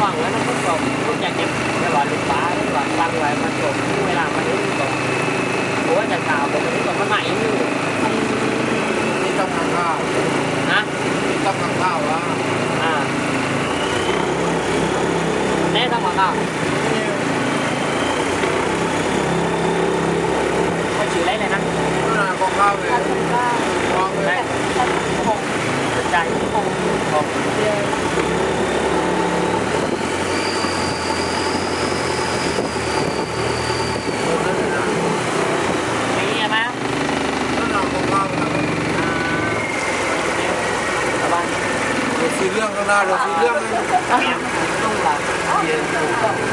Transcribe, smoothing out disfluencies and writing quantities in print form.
ว่างแล้วมันก็จบทุกอย่างเด็กไม่ว่าลูกป้าไม่ว่าฟังไว้มันจบเวลามันรู้จบเพราะว่าจะกล่าวผมมันก็มันใหม่อยู่นี่ต้องทำข้าวนะนี่ต้องทำข้าววะแน่ต้องมาข้าวเขาชื่ออะไรเลยนะนั่นน่ะของข้าวเลยลองเลยใจของนี่ไงมั้ยนั่นน่ะของข้าวเลยระวังเดี๋ยวซื้อเรื่องข้างหน้าเดี๋ยวซื้อเรื่องนึงต้องหลังเย็น